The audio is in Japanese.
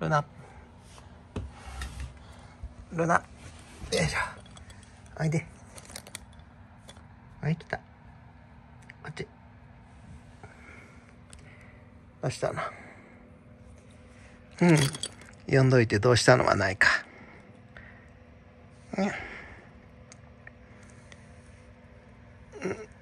ルナ。ルナ。よいしょ。おいで。はい、来た。こっち。どうしたの？うん。呼んどいてどうしたのはないか。うん。